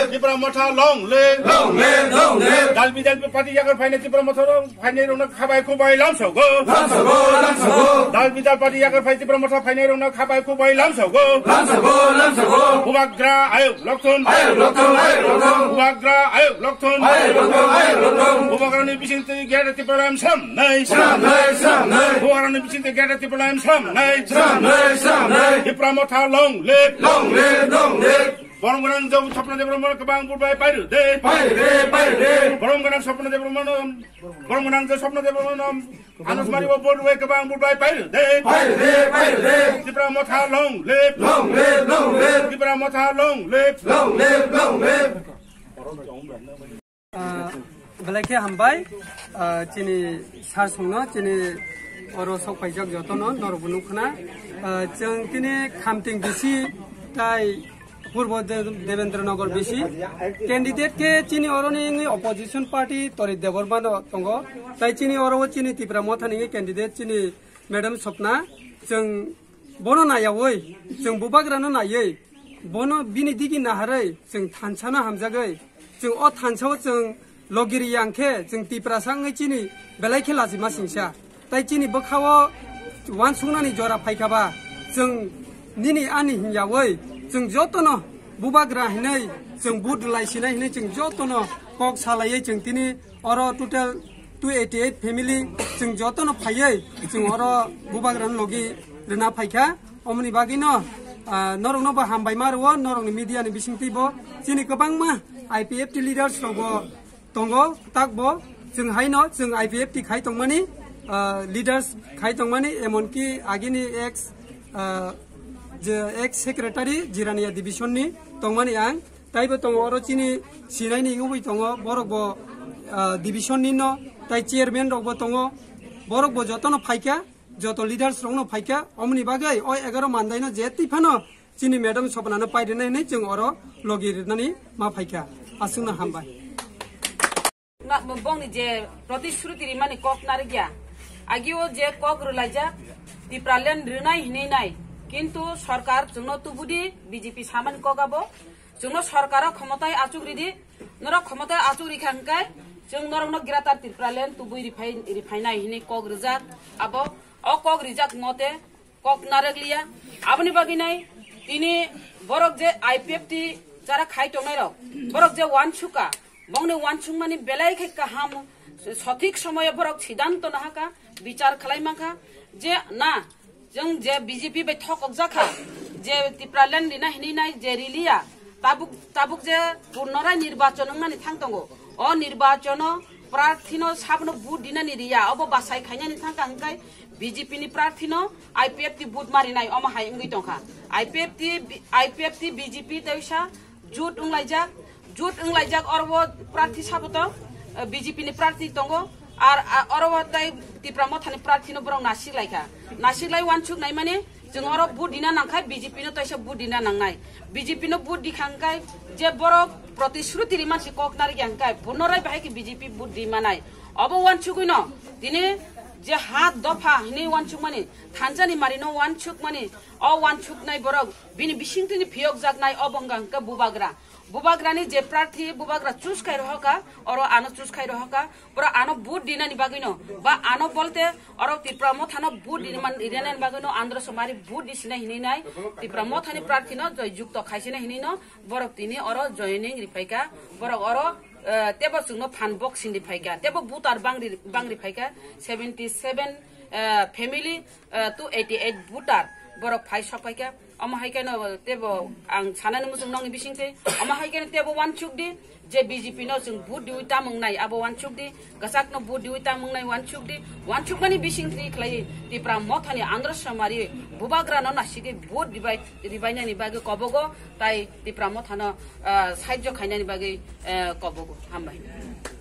त्रिपुरा मथा long live dalbi party jagar phaine Tripura मथा phaine rona khabai khubai lamsogo dalbi party jagar phaine Tripura मथा phaine rona khabai khubai lamsogo bubagra ayo lokthon bubagra ayo lokthon bubagra ni bisinte gera Tripura sam nai bubagra ni bisinte gera Tripura sam nai Tripura मथा long live Borongganang jauh sapna debromon kebang bubai pairu de Borongganang sapna debromon Borongganang jauh sapna debromon Anus mari wo borwe kebang bubai pairu de Tripura मथा long live Tripura मथा long live Belakang hambai cini sarsungna cini orang sok pajak jotonon dorong bunukna jeng kini kamting bisi tai Purbo Devendranagar bisi candidate ke cini orang ini opposition party tori Devorbano tongo tai cini orang cini Tripura मथा ini candidate cini Madam Sopna jeng bono naya woi jeng bubagrano nayai bono bini digi naharai jeng thansana hamjagai jeng o thansao jeng logiri yangke jeng Tripura sangai cini belai ke lazima singsa tai cini bakawo wan sungnani jora paikaba jeng nini ani hinjawai jeng jotono bubagra hinai jeng bud laisina hinai jeng jotono kok salai jeng tini oro total 288 family jeng jotono phayai jeng oro bubagra logi rena phaika omni bagino norong no ba hambai marwo norong ni media ni bisingtibo chini kobangma IPFT leaders rogo tongo takbo jeng haino jeng IPFT khai tongmani leaders khai tongmani emonki agini ex secretary Jirania division ni tongmani ang taibo tongo oro chini sinai ni ngui tongo borokbo division ni no tai chairman rokbo tongo borokbo jotono phaika joto leaders rongno phaika omni bagai oi 11 mandai no jeti phano chini madam Sopna no paide nai jeng oro logir nani ma phaika asuna hambai na bong ni je protishruti rimani kok narigya agio je kok rulaja Tripura len rinai hinai nai কিন্তু সরকার জন্য তুবুদি BJP সামান কগাবো জন্য সরকার ক্ষমতায় আচুগরিদি নর ক্ষমতায় আচুগরিখানকাই जों नरंनो गिरातार Tripura len तुबुई रिफाइनाय हिनि कग रिजाक आबो अ कग रिजाक मते कक नारगलिया आबनि बागिनाय तिनि बरक जे IPFT जारा खाइ टंनाय रक बरक जे वानसुका बंगने वानसुक मानि बेलाय खे काहाम सठिक समय बरक सिद्धांत नाहाका विचार खालायमाखा जे ना जों जे बीजेपी बे थकक जाखा जे त्रिपुरा len दिना हिनिनाय जे रिलिया ताबुक जे पुनराय निर्वाचन मानि थांतंगो अ निर्वाचन प्रार्थीनो साबनो बुट दिनानि रिया अब बासाय खायनानि थांका हंकाय बीजेपी नि प्रार्थीनो IPFT बुट मारिनाय अमा हाय इंगै तंखा IPFT बीजेपी तैसा जुट उंलायजाक अरबो प्रार्थी साबतो बीजेपी नि प्रार्थी तंगो आर अरबताय त्रिपुरा मथानि प्रार्थीनो बरं नासिलाय वानसुक नाय माने जों अर बुट दिना नांखाय बीजेपी नो तैसा बुट दिना नांनाय बीजेपी नो बुट दिखांकाय जे बरक प्रतिश्रुति मानसि ककनारि यांकाय पुनराय बाहायकि बीजेपी बुट दिमानाय अब वानसुकइनो दिने जे हात दफा हिनि वानसुक माने थानजानि मारिनो वानसुक माने अ वानसुक नाय बरक बिनि बिसिंतिनि फियक जागनाय अबंगांका बुबाग्रानि जे प्रार्थी बुबाग्रा चुज खाइ रहका और आनो चुज खाइ रहका पुरा आनो बुट दिनानि बागिनो बा आनो बोलते और त्रिपुरा मथानो बुट दिनानि बागिनो आंध्र समारि बुट दिसिना हिनिनाय त्रिपुरा मथानि प्रार्थीनो जय युक्त खाइसिना हिनिनो बरक तिनि और जयनिं रिफाइका बरक और तेबो सुंनो फान बक्सिं रिफाइका तेबो बुटार बांग्रि फाइका 77 family 288 बुटार बरक फाइ सफाइका अमा हाइकानो तेबो आं सानानो मोजों नांनि बिसिंते अमा हाइकानो तेबो वानसुक दि जे बीजेपी नो जों बुट दिउता मंगनाय आबो वानसुक दि गसाक नो बुट दिउता मंगनाय वानसुक मानि बिसिंति खलाय त्रिपुरा मथानि आंध्र समारि बुबाग्रा न नासिगे बुट रिबायनानि बागे कबगो ताइ त्रिपुरा मथानो साहाय्य खायनानि बागे कबगो हामबाय